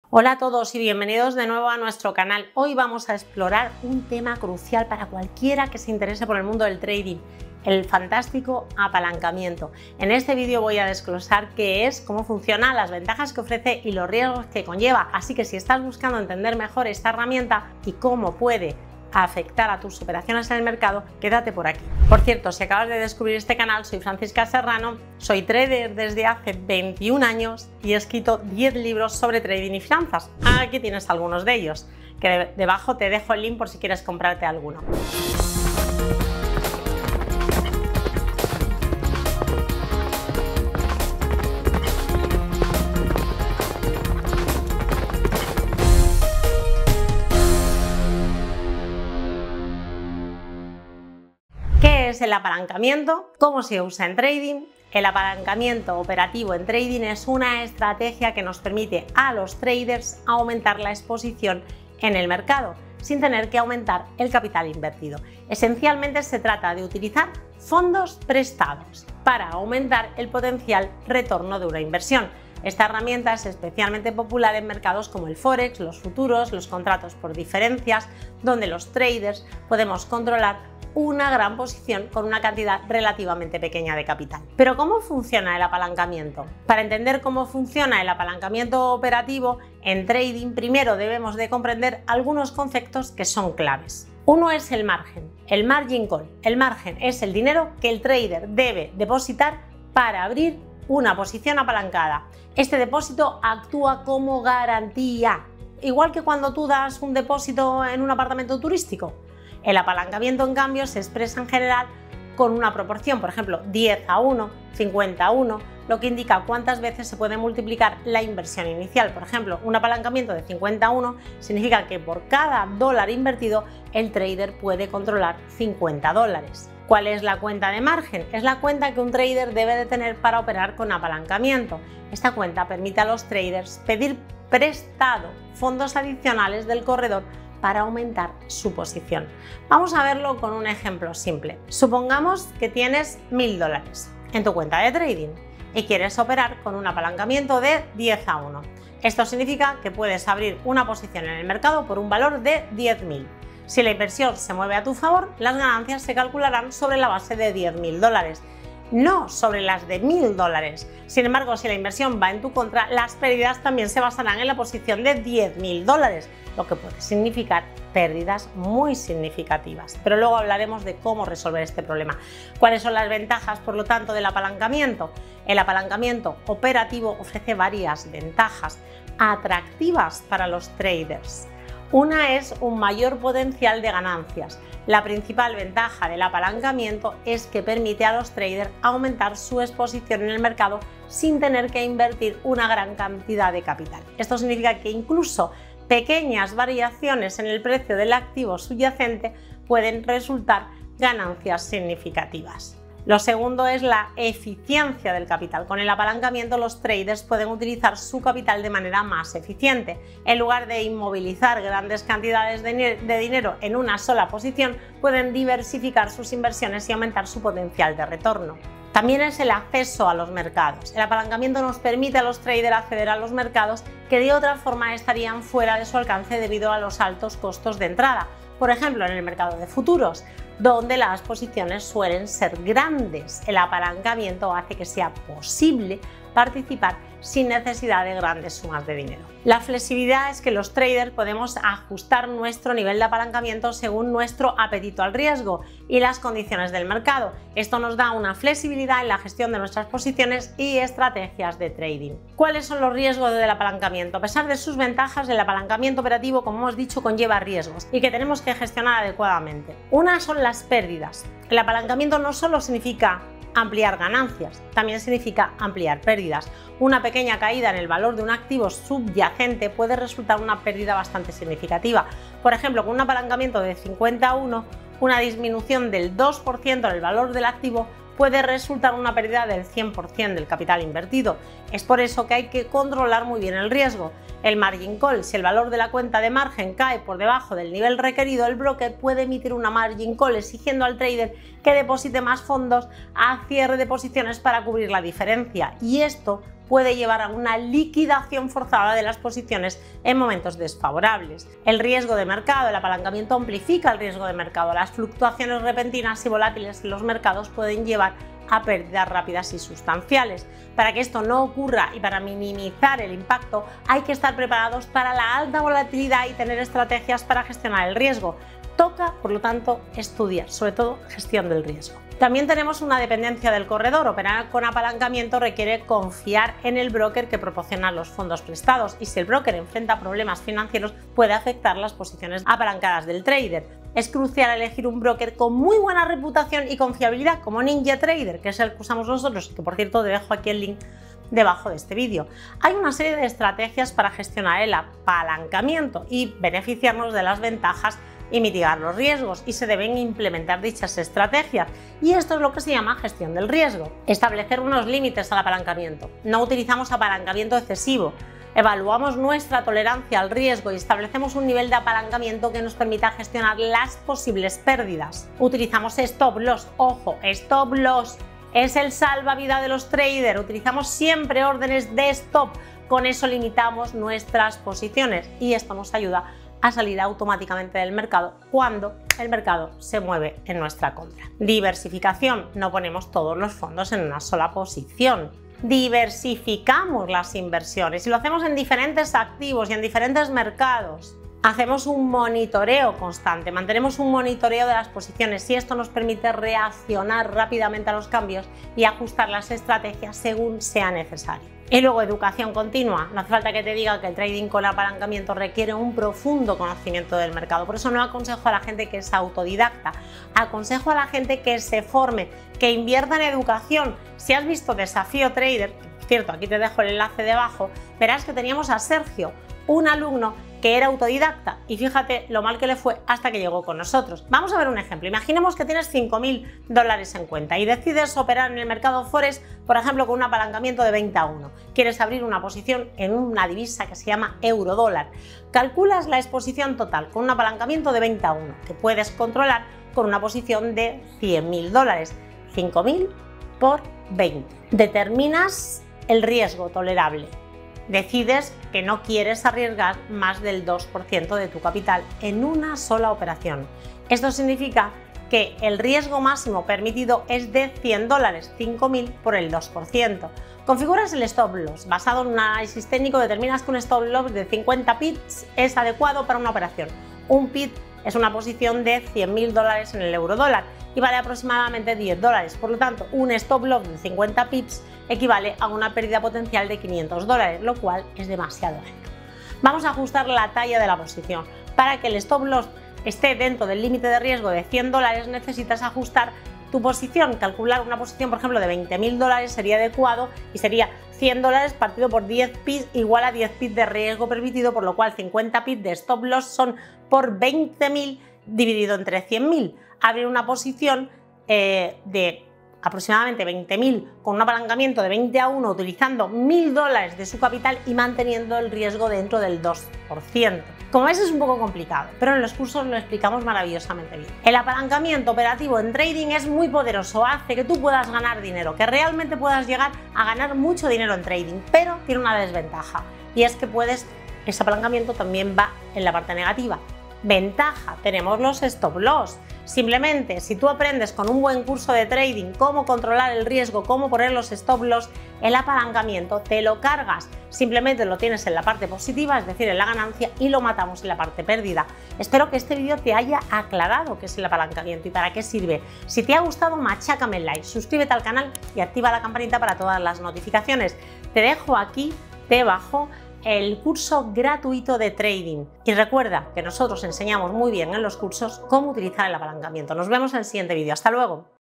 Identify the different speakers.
Speaker 1: Hola a todos y bienvenidos de nuevo a nuestro canal. Hoy vamos a explorar un tema crucial para cualquiera que se interese por el mundo del trading, el fantástico apalancamiento. En este vídeo voy a desglosar qué es, cómo funciona, las ventajas que ofrece y los riesgos que conlleva. Así que si estás buscando entender mejor esta herramienta y cómo puede afectar a tus operaciones en el mercado, quédate por aquí. Por cierto, si acabas de descubrir este canal, soy Francisca Serrano, soy trader desde hace 21 años y he escrito 10 libros sobre trading y finanzas. Aquí tienes algunos de ellos, que debajo te dejo el link por si quieres comprarte alguno. ¿Qué es el apalancamiento? ¿Cómo se usa en trading? El apalancamiento operativo en trading es una estrategia que nos permite a los traders aumentar la exposición en el mercado sin tener que aumentar el capital invertido. Esencialmente se trata de utilizar fondos prestados para aumentar el potencial retorno de una inversión. Esta herramienta es especialmente popular en mercados como el Forex, los futuros, los contratos por diferencias, donde los traders podemos controlar una gran posición con una cantidad relativamente pequeña de capital. Pero ¿cómo funciona el apalancamiento? Para entender cómo funciona el apalancamiento operativo en trading, primero debemos de comprender algunos conceptos que son claves. Uno es el margen, el margin call. El margen es el dinero que el trader debe depositar para abrir una posición apalancada. Este depósito actúa como garantía, igual que cuando tú das un depósito en un apartamento turístico. El apalancamiento, en cambio, se expresa en general con una proporción, por ejemplo, 10:1, 50:1, lo que indica cuántas veces se puede multiplicar la inversión inicial. Por ejemplo, un apalancamiento de 50:1 significa que por cada dólar invertido el trader puede controlar $50. ¿Cuál es la cuenta de margen? Es la cuenta que un trader debe de tener para operar con apalancamiento. Esta cuenta permite a los traders pedir prestado fondos adicionales del corredor para aumentar su posición. Vamos a verlo con un ejemplo simple. Supongamos que tienes $1000 en tu cuenta de trading y quieres operar con un apalancamiento de 10:1. Esto significa que puedes abrir una posición en el mercado por un valor de 10.000. Si la inversión se mueve a tu favor, las ganancias se calcularán sobre la base de $10.000, no sobre las de $1.000. Sin embargo, si la inversión va en tu contra, las pérdidas también se basarán en la posición de $10.000, lo que puede significar pérdidas muy significativas. Pero luego hablaremos de cómo resolver este problema. ¿Cuáles son las ventajas, por lo tanto, del apalancamiento? El apalancamiento operativo ofrece varias ventajas atractivas para los traders. Una es un mayor potencial de ganancias. La principal ventaja del apalancamiento es que permite a los traders aumentar su exposición en el mercado sin tener que invertir una gran cantidad de capital. Esto significa que incluso pequeñas variaciones en el precio del activo subyacente pueden resultar ganancias significativas. Lo segundo es la eficiencia del capital. Con el apalancamiento los traders pueden utilizar su capital de manera más eficiente. En lugar de inmovilizar grandes cantidades de dinero en una sola posición, pueden diversificar sus inversiones y aumentar su potencial de retorno. También es el acceso a los mercados. El apalancamiento nos permite a los traders acceder a los mercados que de otra forma estarían fuera de su alcance debido a los altos costos de entrada. Por ejemplo, en el mercado de futuros, donde las posiciones suelen ser grandes. El apalancamiento hace que sea posible participar sin necesidad de grandes sumas de dinero. La flexibilidad es que los traders podemos ajustar nuestro nivel de apalancamiento según nuestro apetito al riesgo y las condiciones del mercado. Esto nos da una flexibilidad en la gestión de nuestras posiciones y estrategias de trading. ¿Cuáles son los riesgos del apalancamiento? A pesar de sus ventajas, el apalancamiento operativo, como hemos dicho, conlleva riesgos y que tenemos que gestionar adecuadamente. Una son las pérdidas. El apalancamiento no solo significa ampliar ganancias, también significa ampliar pérdidas. Una pequeña caída en el valor de un activo subyacente puede resultar una pérdida bastante significativa. Por ejemplo, con un apalancamiento de 50:1, una disminución del 2% en el valor del activo puede resultar una pérdida del 100% del capital invertido. Es por eso que hay que controlar muy bien el riesgo. el margin call. Si el valor de la cuenta de margen cae por debajo del nivel requerido, el broker puede emitir una margin call exigiendo al trader que deposite más fondos a cierre de posiciones para cubrir la diferencia, y esto puede llevar a una liquidación forzada de las posiciones en momentos desfavorables. El riesgo de mercado, el apalancamiento amplifica el riesgo de mercado. Las fluctuaciones repentinas y volátiles en los mercados pueden llevar a pérdidas rápidas y sustanciales. Para que esto no ocurra y para minimizar el impacto, hay que estar preparados para la alta volatilidad y tener estrategias para gestionar el riesgo. Toca, por lo tanto, estudiar, sobre todo gestión del riesgo. También tenemos una dependencia del corredor. Operar con apalancamiento requiere confiar en el broker que proporciona los fondos prestados, y si el broker enfrenta problemas financieros puede afectar las posiciones apalancadas del trader. Es crucial elegir un broker con muy buena reputación y confiabilidad, como NinjaTrader, que es el que usamos nosotros, que por cierto te dejo aquí el link debajo de este vídeo. Hay una serie de estrategias para gestionar el apalancamiento y beneficiarnos de las ventajas y mitigar los riesgos, y se deben implementar dichas estrategias, y esto es lo que se llama gestión del riesgo. Establecer unos límites al apalancamiento. No utilizamos apalancamiento excesivo. Evaluamos nuestra tolerancia al riesgo y establecemos un nivel de apalancamiento que nos permita gestionar las posibles pérdidas. Utilizamos stop loss. Ojo, stop loss es el salvavidas de los traders. Utilizamos siempre órdenes de stop. Con eso limitamos nuestras posiciones y esto nos ayuda a salir automáticamente del mercado cuando el mercado se mueve en nuestra contra. Diversificación. No ponemos todos los fondos en una sola posición. Diversificamos las inversiones y lo hacemos en diferentes activos y en diferentes mercados. Hacemos un monitoreo constante, mantenemos un monitoreo de las posiciones, y esto nos permite reaccionar rápidamente a los cambios y ajustar las estrategias según sea necesario. Y luego educación continua. No hace falta que te diga que el trading con apalancamiento requiere un profundo conocimiento del mercado. Por eso no aconsejo a la gente que es autodidacta, aconsejo a la gente que se forme, que invierta en educación. Si has visto Desafío Trader, por cierto, aquí te dejo el enlace debajo, verás que teníamos a Sergio, un alumno que era autodidacta, y fíjate lo mal que le fue hasta que llegó con nosotros. Vamos a ver un ejemplo. Imaginemos que tienes $5.000 en cuenta y decides operar en el mercado Forex, por ejemplo, con un apalancamiento de 20-1. Quieres abrir una posición en una divisa que se llama euro-dólar. Calculas la exposición total con un apalancamiento de 20-1 que puedes controlar con una posición de $100.000. 5.000 por 20. Determinas el riesgo tolerable. Decides que no quieres arriesgar más del 2% de tu capital en una sola operación. Esto significa que el riesgo máximo permitido es de $100, 5.000 por el 2%. Configuras el stop loss. Basado en un análisis técnico, determinas que un stop loss de 50 pips es adecuado para una operación. Un pip es una posición de $100.000 en el euro-dólar y vale aproximadamente $10. Por lo tanto, un stop loss de 50 pips equivale a una pérdida potencial de $500, lo cual es demasiado alto. Vamos a ajustar la talla de la posición. Para que el stop loss esté dentro del límite de riesgo de $100, necesitas ajustar tu posición. Calcular una posición, por ejemplo, de $20.000 sería adecuado y sería $100 partido por 10 pips igual a 10 pips de riesgo permitido, por lo cual 50 pips de stop loss son por 20.000 dividido entre 100.000. Abrir una posición de aproximadamente 20.000 con un apalancamiento de 20-1 utilizando $1.000 de su capital y manteniendo el riesgo dentro del 2%. Como ves, es un poco complicado, pero en los cursos lo explicamos maravillosamente bien. El apalancamiento operativo en trading es muy poderoso, hace que tú puedas ganar dinero, que realmente puedas llegar a ganar mucho dinero en trading, pero tiene una desventaja, y es que ese apalancamiento también va en la parte negativa. Ventaja, tenemos los stop loss. Simplemente, si tú aprendes con un buen curso de trading cómo controlar el riesgo, cómo poner los stop loss, el apalancamiento te lo cargas. Simplemente lo tienes en la parte positiva, es decir, en la ganancia, y lo matamos en la parte pérdida. Espero que este vídeo te haya aclarado qué es el apalancamiento y para qué sirve. Si te ha gustado, machácame el like, suscríbete al canal y activa la campanita para todas las notificaciones. Te dejo aquí debajo el curso gratuito de trading. Y recuerda que nosotros enseñamos muy bien en los cursos cómo utilizar el apalancamiento. Nos vemos en el siguiente vídeo. Hasta luego.